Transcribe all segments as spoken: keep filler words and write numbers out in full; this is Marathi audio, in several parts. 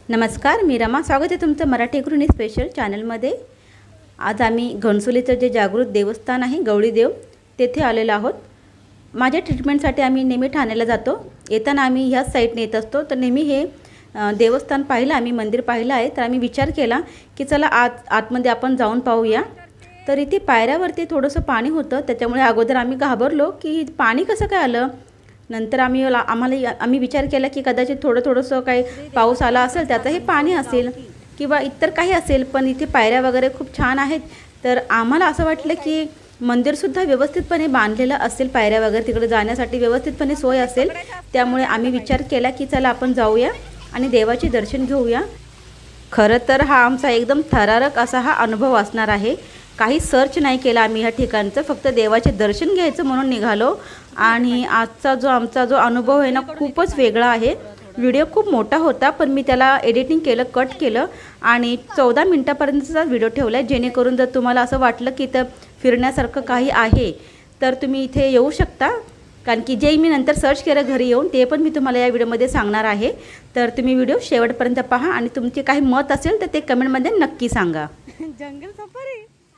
नमस्कार, मी रमा. स्वागत आहे तुमचं मराठी गृहिणी स्पेशल चॅनलमध्ये. आज आम्ही घणसोलीचं जे जागृत देवस्थान आहे गवळीदेव तेथे आलेलो आहोत. माझ्या ट्रीटमेंटसाठी आम्ही नेहमी ठाण्याला जातो. येताना आम्ही ह्याच साईडने येत असतो. तर नेहमी हे देवस्थान पाहिलं, आम्ही मंदिर पाहिलं आहे. तर आम्ही विचार केला की चला आत आतमध्ये आपण जाऊन पाहूया. तर इथे पायऱ्यावरती थोडंसं पाणी होतं, त्याच्यामुळे अगोदर आम्ही घाबरलो की पाणी कसं काय आलं. नंतर आम्ही आम्हाला आम्ही विचार केला की कदाचित थोडं थोडंसं काही पाऊस आला असेल त्याचं हे पाणी असेल किंवा इतर काही असेल. पण इथे पायऱ्या वगैरे खूप छान आहेत. तर आम्हाला असं वाटलं की मंदिरसुद्धा व्यवस्थितपणे बांधलेलं असेल, पायऱ्या वगैरे तिकडे जाण्यासाठी व्यवस्थितपणे सोय असेल. त्यामुळे आम्ही विचार केला की चला आपण जाऊया आणि देवाचे दर्शन घेऊया. खरं तर हा आमचा एकदम थरारक असा हा अनुभव असणार आहे. काही सर्च नाही केला आम्ही ह्या ठिकाणचं, फक्त देवाचे दर्शन घ्यायचं म्हणून निघालो. आणि आजचा जो आमचा जो अनुभव आहे ना खूपच वेगळा आहे. व्हिडिओ खूप मोठा होता, पण मी त्याला एडिटिंग केलं, कट केलं आणि चौदा मिनटापर्यंतचा व्हिडिओ ठेवला आहे, जेणेकरून जर तुम्हाला असं वाटलं की इथं फिरण्यासारखं काही आहे तर तुम्ही इथे येऊ शकता. कारण की जे मी नंतर सर्च केलं घरी येऊन ते पण मी तुम्हाला या व्हिडिओमध्ये सांगणार आहे. तर तुम्ही व्हिडिओ शेवटपर्यंत पहा आणि तुमचे काही मत असेल तर ते कमेंटमध्ये नक्की सांगा. जंगल सफारी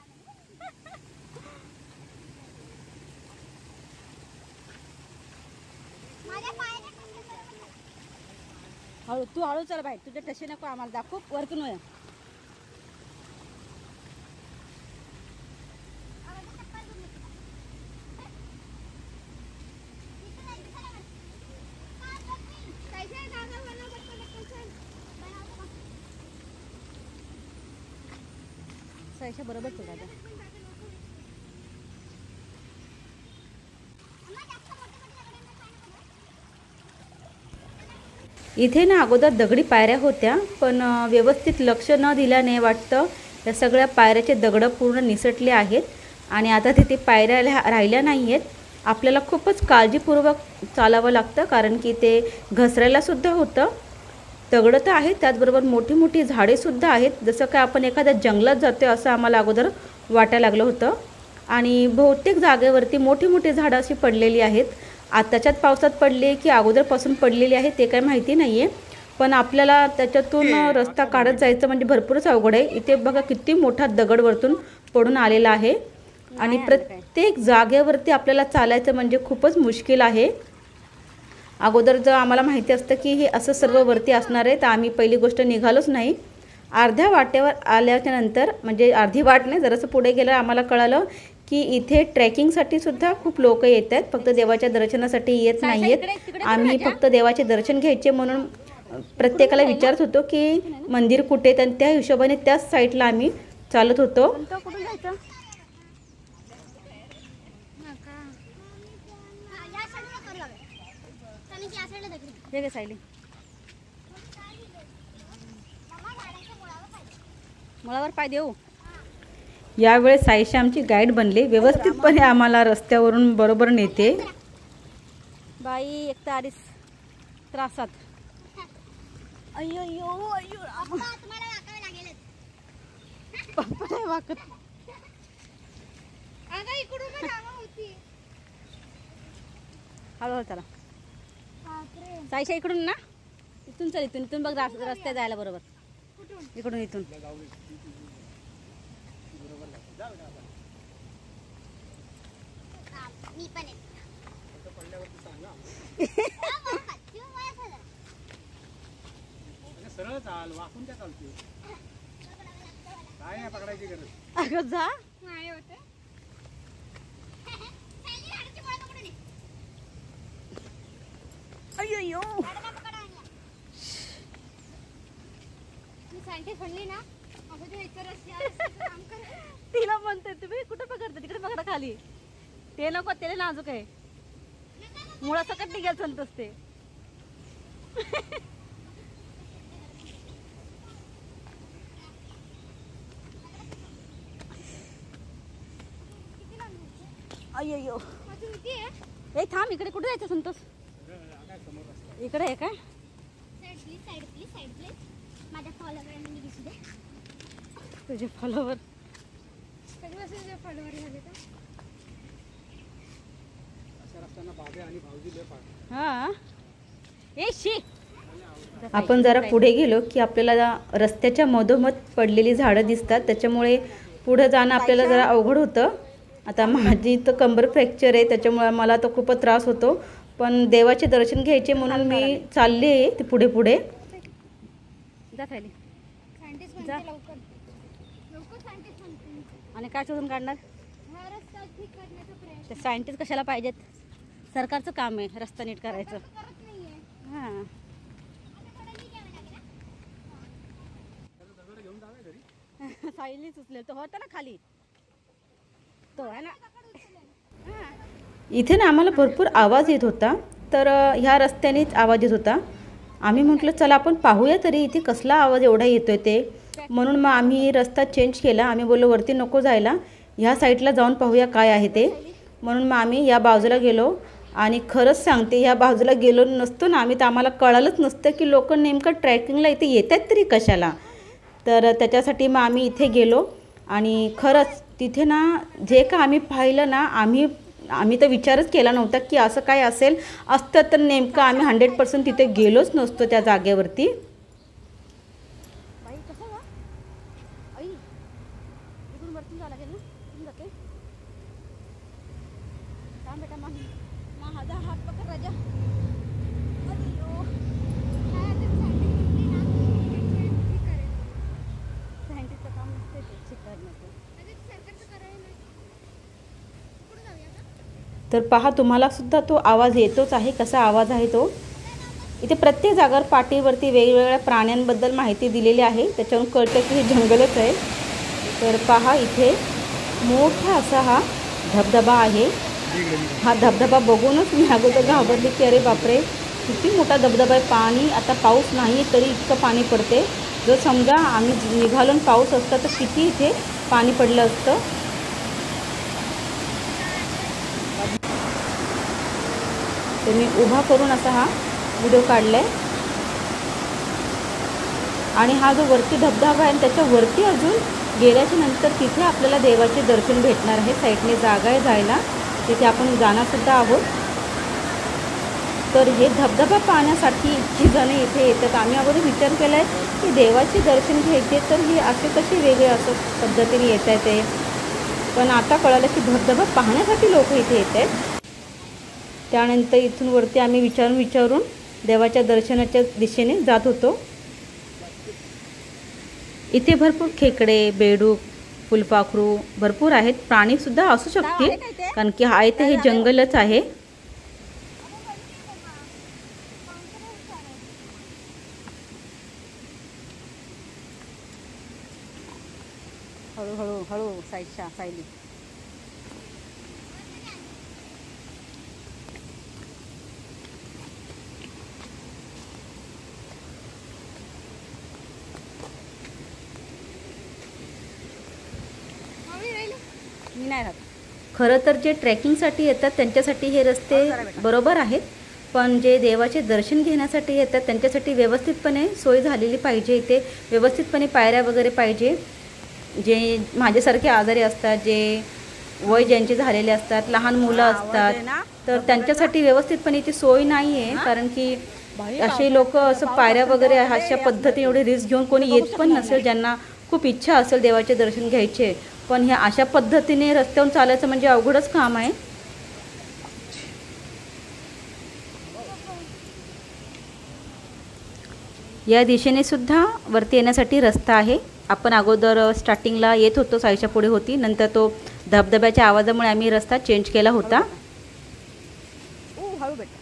हळू तू हळू चल बाई, तुझ्या टशी नको आम्हाला दाखव. वरतून वया सैशा बरोबर चला. इथे ना अगोदर दगडी पायऱ्या होत्या, पण व्यवस्थित लक्ष न दिल्याने वाटतं या सगळ्या पायऱ्याचे दगडं पूर्ण निसटले आहेत आणि आता तिथे पायऱ्या राहिल्या नाही आहेत. आपल्याला खूपच काळजीपूर्वक चालावं लागतं, कारण की ते घसरायलासुद्धा होतं. दगडं तर आहेत, त्याचबरोबर मोठी मोठी झाडेसुद्धा आहेत. जसं काय आपण एखाद्या जंगलात जातो असं आम्हाला अगोदर वाटायला लागलं होतं. आणि बहुतेक जागेवरती मोठी मोठी झाडं अशी पडलेली आहेत. आताच्याच पावसात पडले की अगोदरपासून पडलेली आहे ते काही माहिती नाही आहे. पण आपल्याला त्याच्यातून रस्ता काढत जायचं म्हणजे भरपूरच अवघड आहे. इथे बघा किती मोठा दगड वरतून पडून आलेला आहे आणि प्रत्येक जागेवरती आपल्याला चालायचं म्हणजे खूपच मुश्किल आहे. अगोदर जर आम्हाला माहिती असतं की हे असं सर्व वरती असणार आहे तर आम्ही पहिली गोष्ट निघालोच नाही. अर्ध्या वाटेवर आल्याच्या नंतर म्हणजे अर्धी वाट नाही, जरासं पुढे गेलं आम्हाला कळालं की इथे ट्रेकिंगसाठी सुद्धा खूप लोक येत आहेत, फक्त देवाच्या दर्शनासाठी येत नाही आहेत. आम्ही फक्त देवाचे दर्शन घ्यायचे म्हणून प्रत्येकाला विचारत होतो की मंदिर कुठे, तर त्या हिशोबाने त्याच साईडला आम्ही चालत होतो. मुळावर पाय देऊ. यावेळेस साईशा आमची गाईड बनले, व्यवस्थितपणे आम्हाला रस्त्यावरून बरोबर नेते. बाई एक तर आधीच त्रासात. अय्यो अय्यो अय्यो तुम्हाला वाकावं लागेल. पप्पा नाही वाकत. अगं इकडून पण जागा होती. हळूहळू चला. साईशा इकडून ना, इथून चल, इथून इथून बघ रस्त्या जायला बरोबर. इकडून इथून मी पण सरळ चाल, वाकून काय चालते, काय नाही पकडायची गरज. अगं जा नाही होते. अय्यो अय्यो तिला म्हणते तुम्ही कुठं पकडते, तिकडे पकडा खाली. ते नको, त्याला नाजूक आहे, मुळा सकट निघाल संत असते. अय्यो ए थांब, इकडे कुठे जायचं संतोष? इकडे आहे काय? तुझे फॉलोवर फॉलोवर झाले का? अशा रस्त्यांना बाबे आणि भाऊजी लय पाड. हां ए शी आपण जरा पुढे गेलो की आपल्याला रस्त्याच्या मधोमध पडलेली झाडं दिसतात, त्याच्यामुळे पुढं जाणं आपल्याला जरा अवघड होतं. आता माझी तर कंबर फ्रॅक्चर आहे, त्याच्यामुळे मला तो खूपच त्रास होतो. पण देवाचे दर्शन घ्यायचे म्हणून मी चालले आहे ते पुढे पुढे. जा खाली सायंटिस्ट जा. म्हणते लवकर लवकर सायंटिस्ट म्हणते आणि काय शोधून काढणार? हा रस्ता ठीक करण्याचा प्रयत्न ते सायंटिस्ट कशाला पाहिजेत? सरकारचं काम आहे रस्ता नीट करायचं. करत नाहीये. हां सायलीच उचलेल तो होता ना खाली तो आहे ना. इथे ना आम्हाला भरपूर आवाज येत होता, तर अ, ह्या रस्त्यानेच आवाज येत होता. आम्ही म्हटलं चला आपण पाहूया तरी इथे कसला आवाज एवढा येतोय ते. म्हणून मग आम्ही रस्ता चेंज केला. आम्ही बोललो वरती नको जायला, ह्या साईडला जाऊन पाहूया काय आहे ते. म्हणून मग आम्ही या बाजूला गेलो. आणि खरंच सांगते, ह्या बाजूला गेलो नसतो ना आम्ही तर आम्हाला कळालंच नसतं की लोक नेमकं ट्रॅकिंगला इथे येत आहेत तरी कशाला. तर त्याच्यासाठी मग आम्ही इथे गेलो. आणि खरंच तिथे ना जे का आम्ही पाहिलं ना, आम्ही आम्ही तर विचारच केला नव्हता की असं काय असेल. असतं तर नेमकं आम्ही हंड्रेड पर्सेंट तिथे गेलोच नसतो त्या जागेवरती. बाई कसं वा आई इकडून वरती जावं लागेल ना. इकडून जाते थांब बेटा. मा माझा हात पकड राजा. अय्यो काय आता सायंटिस्ट म्हणते ना ठीक करेल. सायंटिस्टचं काम नसते ते चेक करण्याचं. आता ते सरकारचं करायला नाही. कुठं जाऊया का? तर पहा तुम्हाला सुद्धा तो आवाज येतोच आहे. कसा आवाज आहे तो. इथे प्रत्येक जागेवर पाटीवरती वेगवेगळ्या प्राण्यांबद्दल माहिती दिलेली आहे, त्याच्यावरून कळतं की हे जंगलच आहे. तर पहा इथे मोठा असा हा धबधबा आहे. हा धबधबा बघूनच मी अगोदर घाबरले की अरे बापरे किती मोठा धबधबा आहे. पाणी आता पाऊस नाही तरी इतकं पाणी पडते. जर समजा आम्ही निघालो आणि पाऊस असता तर किती इथे पाणी पडलं असतं. तर मी उभा करून असा हा व्हिडिओ काढला आहे. आणि हा जो वरती धबधबा आहे त्याच्या वरती अजून गेल्याच्या नंतर तिथे आपल्याला देवाचे दर्शन भेटणार आहे. साईडने जागा आहे जायला, तिथे आपण जाणारसुद्धा आहोत. तर हे धबधबा पाहण्यासाठी इतकी जणं इथे येतात. आम्ही अगोदर विचार केला आहे की देवाचे दर्शन घ्यायचे तर हे असे कसे वेगळे असं पद्धतीने येत आहे ते. पण आता कळालं की धबधबा पाहण्यासाठी लोक इथे येत आहेत. त्यानंतर इथून वरती आम्ही विचारून विचारून देवाच्या दर्शनाच्या दिशेने जात होतो. इथे भरपूर खेकडे, बेडूक, फुलपाखरू भरपूर आहेत. प्राणीसुद्धा असू शकतील कारण की हा इथे हे जंगलच आहे. हळूहळू हळू साईडच्या सायली. मामी राहिलं. मी नाही राहत. खरं तर जे ट्रेकिंगसाठी येतात त्यांच्यासाठी हे रस्ते बरोबर आहेत, पण जे देवाचे दर्शन घेण्यासाठी येतात त्यांच्यासाठी व्यवस्थितपणे सोय झालेली पाहिजे. इथे व्यवस्थितपणे पायऱ्या वगैरे पाहिजे. जे माझ्यासारखे आजारी असतात, जे वय ज्यांचे झालेले असतात, लहान मुलं असतात, तर त्यांच्यासाठी व्यवस्थितपणे इथे सोय नाही आहे. कारण की असे लोक असं पायऱ्या वगैरे अशा पद्धतीने एवढे रिस्क घेऊन कोणी येत पण नसेल, ज्यांना खूप इच्छा असेल देवाचे दर्शन घ्यायचे. पण ह्या अशा पद्धतीने रस्त्यावरून चालायचं म्हणजे अवघडच काम आहे. या दिशेने सुद्धा वरती येण्यासाठी रस्ता आहे. आपण अगोदर स्टार्टिंगला येत होतो, साईच्या पुढे होती, नंतर तो धबधब्याच्या आवाजामुळे आम्ही रस्ता चेंज केला होता. ओ हळू बेटा.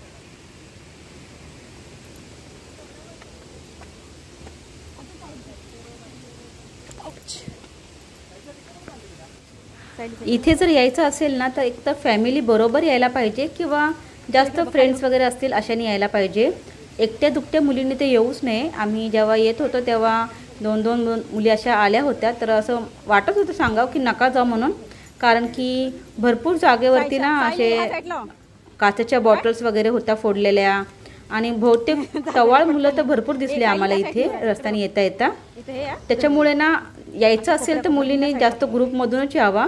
इथे जर यायचं असेल ना तर एक तर फॅमिली बरोबर यायला पाहिजे किंवा जास्त फ्रेंड्स वगैरे असतील अशाने यायला पाहिजे. एकट्या दुकट्या मुलींनी ते येऊच नये. आम्ही जेव्हा येत होतो तेव्हा दोन दोन दोन मुली अशा आल्या होत्या, तर असं वाटत होतं सांगावं की नका जाऊ म्हणून. कारण की भरपूर जागेवरती ना असे काचेच्या बॉटल्स वगैरे होत्या फोडलेल्या. आणि बहुतेक टवाळ मुलं तर भरपूर दिसले आम्हाला इथे रस्त्याने येता येता. त्याच्यामुळे ना यायचं असेल तर मुलींनी जास्त ग्रुपमधूनच यावा.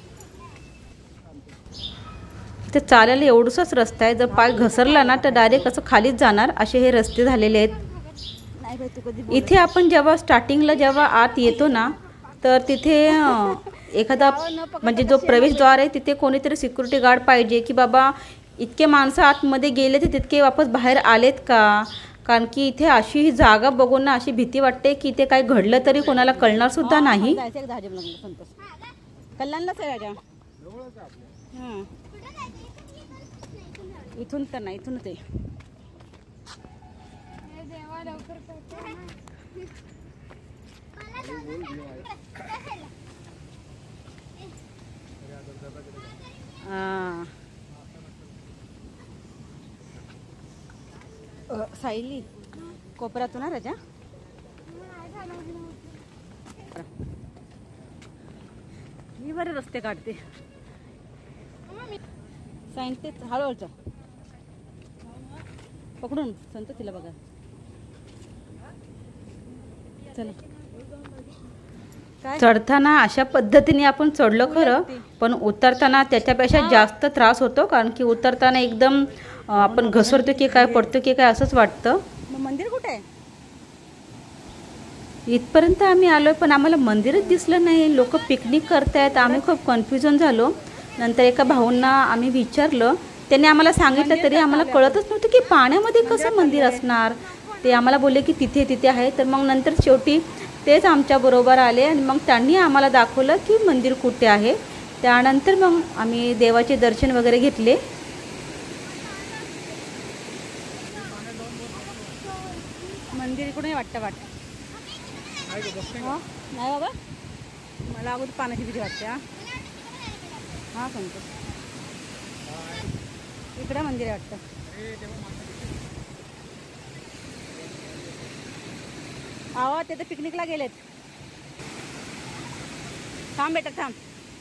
इथे चालायला एवढंसाच रस्ता आहे. जर पाय घसरला ना तर डायरेक्ट असं खालीच जाणार असे हे रस्ते झालेले आहेत. नाही बाई तू कधी इथे आपण जेव्हा स्टार्टिंगला जेव्हा आत येतो ना तर तिथे अं, एखादा म्हणजे जो प्रवेशद्वार आहे तिथे कोणीतरी सिक्युरिटी गार्ड पाहिजे की बाबा इतके माणसं आतमध्ये गेले तर तितके वापस बाहेर आलेत का. कारण की इथे अशी ही जागा बघून ना अशी भीती वाटते की इथे काय घडलं तरी कोणाला कळणार सुद्धा नाही. जायचं एकदा हजम लागलं संतोष कल्याणलाच आहे राजा. हां इथून तर नाही इथूनच आहे. हे देवा लवकर पोहोचव ना. हां अ, सायली कोपऱ्यातून ना राजा. मी बरे रस्ते काढते. सायंते हळूहळूचा पकडून संत तिला बघा. चला काय चढताना अशा पद्धतीने आपण चढलो खरं पण उतरताना त्याच्यापेक्षा जास्त त्रास होतो. कारण की उतरताना एकदम अं, आपण घसरतो की काय पडतो की काय असंच वाटतं. मग मंदिर कुठे आहे. इथपर्यंत आम्ही आलोय पण आम्हाला मंदिरच दिसलं नाही. लोक पिकनिक करतायत. आम्ही खूप कन्फ्युजन झालो. नंतर एका भाऊंना आम्ही विचारलं त्यांनी आम्हाला सांगितलं तरी आम्हाला कळतच नव्हतं की पाण्यामध्ये कसं मंदिर असणार. ते आम्हाला बोलले की तिथे तिथे आहे. तर मग नंतर शेवटी तेच आमच्याबरोबर आले आणि मग त्यांनी आम्हाला दाखवलं की मंदिर कुठे आहे. त्यानंतर मग आम्ही देवाचे दर्शन वगैरे घेतले. मंदिर इकडून वाटतं वाटतं. हो नाही बाबा मला अगोदर पाण्याची भीती वाटते. हा हा सांगतो इकडं मंदिर आहे वाटतं. आवा ते तर पिकनिकला गेलेत. थांब बेटा थांब.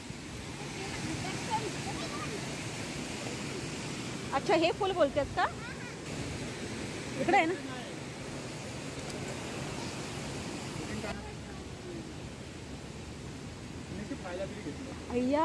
अच्छा हे फुल बोलतेस का इकडे आहे ना. अय्या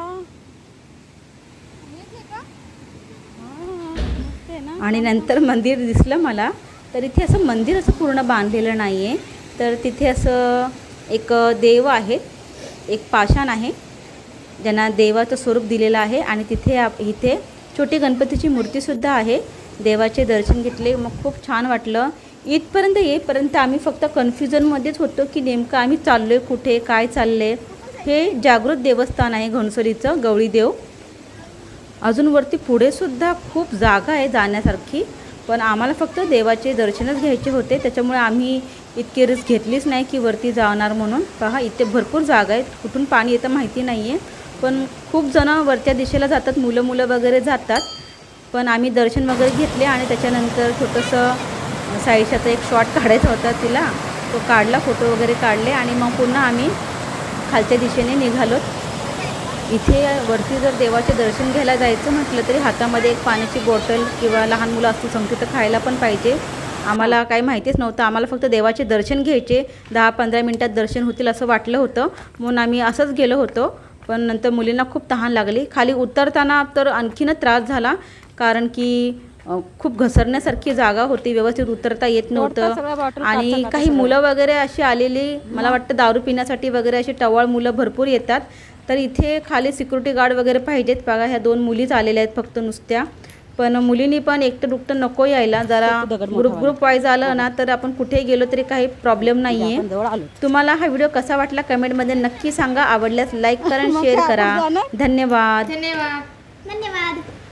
हेच आहे का? हां मस्त आहे ना. आणि नंतर मंदिर दिसलं मला. तर इथे असं मंदिर असं पूर्ण बांधलेलं नाही आहे. तर तिथे असं एक देव आहे. एक पाषाण आहे ज्यांना देवाचं स्वरूप दिलेलं आहे. आणि तिथे आप इथे छोटी गणपतीची मूर्तीसुद्धा आहे. देवाचे दर्शन घेतले मग खूप छान वाटलं. इथपर्यंत येईपर्यंत आम्ही फक्त कन्फ्युजनमध्येच होतो की नेमकं आम्ही चाललो आहे कुठे काय चाललं आहे. हे जागृत देवस्थान आहे घणसोलीचं गवळीदेव. अजून वरती पुढेसुद्धा खूप जागा आहे जाण्यासारखी. पण आम्हाला फक्त देवाचे दर्शनच घ्यायचे होते त्याच्यामुळे आम्ही इतकी रिस्क घेतलीच नाही की वरती जाणार म्हणून. पहा इथे भरपूर जागा आहेत. कुठून पाणी येतं माहिती नाही आहे. पण खूप जणं वरच्या दिशेला जातात. मुलं मुलं वगैरे जातात. पण आम्ही दर्शन वगैरे घेतले आणि त्याच्यानंतर छोटंसं साईशाचा एक शॉट काढायचा होता तिला. तो काढला फोटो वगैरे काढले आणि मग पुन्हा आम्ही खालच्या दिशेने निघालो. इथे वरती जर देवाचे दर्शन घ्यायला जायचं म्हटलं तरी हातामध्ये एक पाण्याची बॉटल किंवा लहान मुलं असतील संगती तर खायला पण पाहिजे. आम्हाला काही माहितीच नव्हतं. आम्हाला फक्त देवाचे दर्शन घ्यायचे. दहा पंधरा मिनटात दर्शन होतील असं वाटलं होतं म्हणून आम्ही असंच गेलो होतो. पण नंतर मुलींना खूप तहान लागली. खाली उतरताना तर आणखीनच त्रास झाला कारण की खूप घसरण्यासारखी जागा होती. व्यवस्थित उतरता येत नव्हतं. आणि काही मुलं वगैरे अशी आलेली मला वाटतं दारू पिण्यासाठी वगैरे अशी टवाळ मुलं भरपूर येतात. तर इथे खाली सिक्युरिटी गार्ड वगैरे पाहिजेत. बघा ह्या दोन मुलीच आलेल्या आहेत फक्त नुसत्या. पण मुलींनी पण एकटं दुकटं नको यायला. जरा ग्रुप ग्रुप वाईज आलं ना तर आपण कुठे गेलो तरी काही प्रॉब्लेम नाही आहे. तुम्हाला हा व्हिडिओ कसा वाटला कमेंटमध्ये नक्की सांगा. आवडल्यास लाईक करा आणि शेअर करा. धन्यवाद. धन्यवाद धन्यवाद.